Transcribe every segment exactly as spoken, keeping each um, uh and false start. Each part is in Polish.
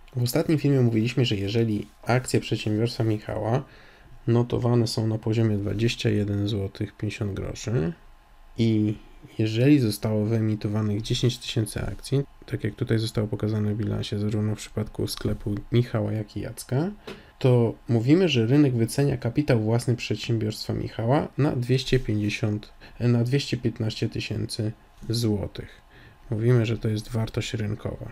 W ostatnim filmie mówiliśmy, że jeżeli akcje przedsiębiorstwa Michała notowane są na poziomie dwadzieścia jeden złotych pięćdziesiąt groszy i jeżeli zostało wyemitowanych dziesięć tysięcy akcji, tak jak tutaj zostało pokazane w bilansie, zarówno w przypadku sklepu Michała, jak i Jacka, to mówimy, że rynek wycenia kapitał własny przedsiębiorstwa Michała na dwieście pięćdziesiąt, na dwieście piętnaście tysięcy złotych. Mówimy, że to jest wartość rynkowa.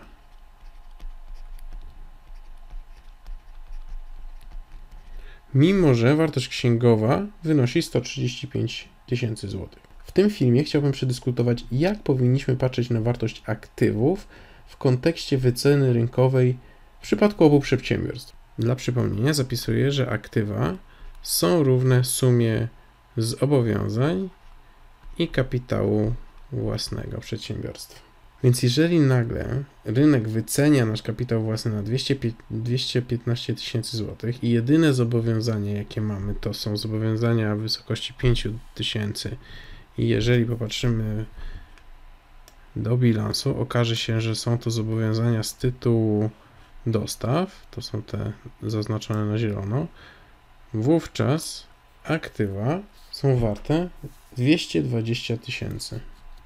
Mimo że wartość księgowa wynosi sto trzydzieści pięć tysięcy złotych. W tym filmie chciałbym przedyskutować, jak powinniśmy patrzeć na wartość aktywów w kontekście wyceny rynkowej w przypadku obu przedsiębiorstw. Dla przypomnienia zapisuję, że aktywa są równe sumie zobowiązań i kapitału własnego przedsiębiorstwa. Więc jeżeli nagle rynek wycenia nasz kapitał własny na dwieście piętnaście tysięcy złotych i jedyne zobowiązania, jakie mamy, to są zobowiązania w wysokości pięć tysięcy i jeżeli popatrzymy do bilansu, okaże się, że są to zobowiązania z tytułu dostaw, to są te zaznaczone na zielono, wówczas aktywa są warte dwieście dwadzieścia tysięcy.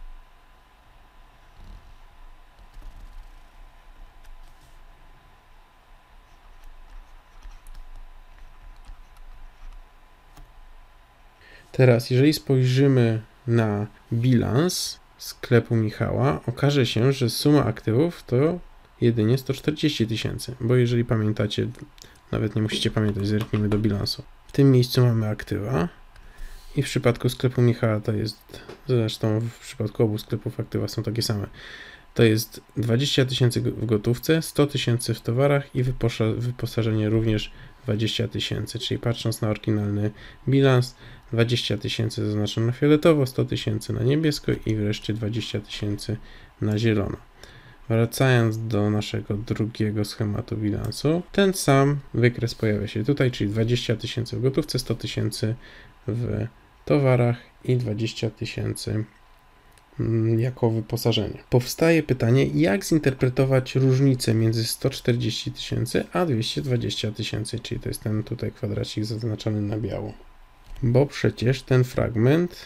Teraz, jeżeli spojrzymy na bilans sklepu Michała, okaże się, że suma aktywów to jedynie sto czterdzieści tysięcy, bo jeżeli pamiętacie, nawet nie musicie pamiętać, zerknijmy do bilansu. W tym miejscu mamy aktywa i w przypadku sklepu Michała to jest, zresztą w przypadku obu sklepów aktywa są takie same, to jest dwadzieścia tysięcy w gotówce, sto tysięcy w towarach i wyposażenie również dwadzieścia tysięcy, czyli patrząc na oryginalny bilans, dwadzieścia tysięcy zaznaczone na fioletowo, sto tysięcy na niebiesko i wreszcie dwadzieścia tysięcy na zielono. Wracając do naszego drugiego schematu bilansu, ten sam wykres pojawia się tutaj, czyli dwadzieścia tysięcy w gotówce, sto tysięcy w towarach i dwadzieścia tysięcy jako wyposażenie. Powstaje pytanie, jak zinterpretować różnicę między sto czterdzieści tysięcy a dwieście dwadzieścia tysięcy, czyli to jest ten tutaj kwadracik zaznaczony na biało. Bo przecież ten fragment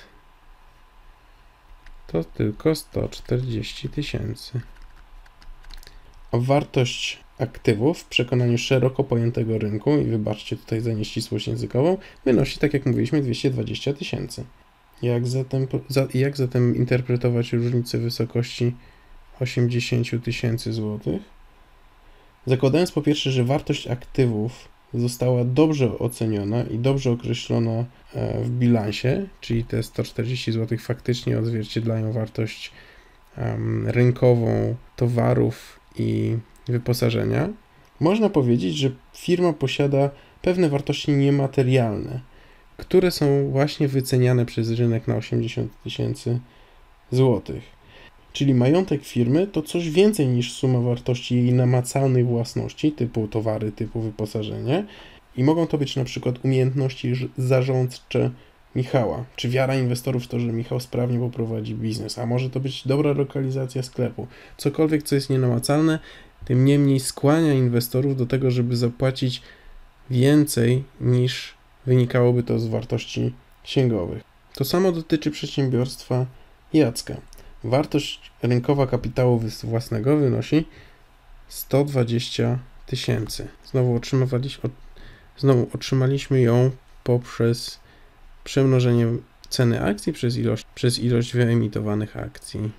to tylko sto czterdzieści tysięcy. A wartość aktywów w przekonaniu szeroko pojętego rynku, i wybaczcie tutaj za nieścisłość językową, wynosi, tak jak mówiliśmy, dwieście dwadzieścia tysięcy. Jak zatem, jak zatem interpretować różnicę wysokości osiemdziesiąt tysięcy złotych? Zakładając po pierwsze, że wartość aktywów została dobrze oceniona i dobrze określona w bilansie, czyli te sto czterdzieści złotych faktycznie odzwierciedlają wartość um, rynkową towarów i wyposażenia, można powiedzieć, że firma posiada pewne wartości niematerialne, które są właśnie wyceniane przez rynek na osiemdziesiąt tysięcy złotych. Czyli majątek firmy to coś więcej niż suma wartości jej namacalnej własności, typu towary, typu wyposażenie. I mogą to być na przykład umiejętności zarządcze Michała, czy wiara inwestorów w to, że Michał sprawnie poprowadzi biznes, a może to być dobra lokalizacja sklepu. Cokolwiek, co jest nienamacalne, tym niemniej skłania inwestorów do tego, żeby zapłacić więcej niż wynikałoby to z wartości księgowych. To samo dotyczy przedsiębiorstwa Jacka. Wartość rynkowa kapitału własnego wynosi sto dwadzieścia tysięcy. Znowu otrzymaliśmy, znowu otrzymaliśmy ją poprzez przemnożenie ceny akcji przez ilość, przez ilość wyemitowanych akcji.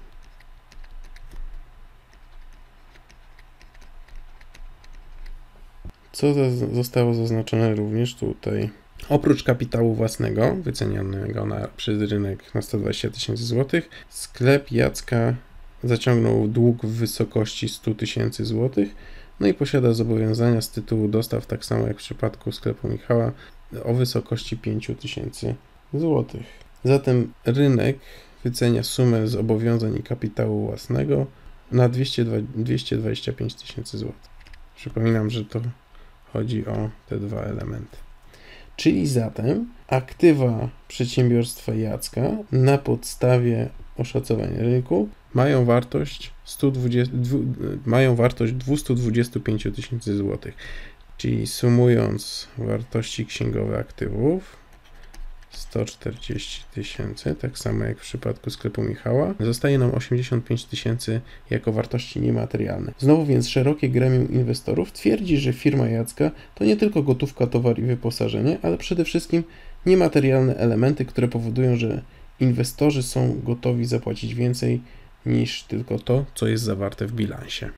Co zostało zaznaczone również tutaj? Oprócz kapitału własnego, wycenianego na, przez rynek na sto dwadzieścia tysięcy złotych, sklep Jacka zaciągnął dług w wysokości sto tysięcy złotych, no i posiada zobowiązania z tytułu dostaw, tak samo jak w przypadku sklepu Michała, o wysokości pięć tysięcy złotych. Zatem rynek wycenia sumę zobowiązań i kapitału własnego na dwieście dwadzieścia pięć tysięcy złotych. Przypominam, że to chodzi o te dwa elementy. Czyli zatem aktywa przedsiębiorstwa Jacka na podstawie oszacowania rynku mają wartość, sto dwadzieścia, dwu, mają wartość dwieście dwadzieścia pięć tysięcy złotych. Czyli sumując wartości księgowe aktywów, sto czterdzieści tysięcy, tak samo jak w przypadku sklepu Michała, zostaje nam osiemdziesiąt pięć tysięcy jako wartości niematerialne. Znowu więc szerokie gremium inwestorów twierdzi, że firma Jacka to nie tylko gotówka, towar i wyposażenie, ale przede wszystkim niematerialne elementy, które powodują, że inwestorzy są gotowi zapłacić więcej niż tylko to, co jest zawarte w bilansie.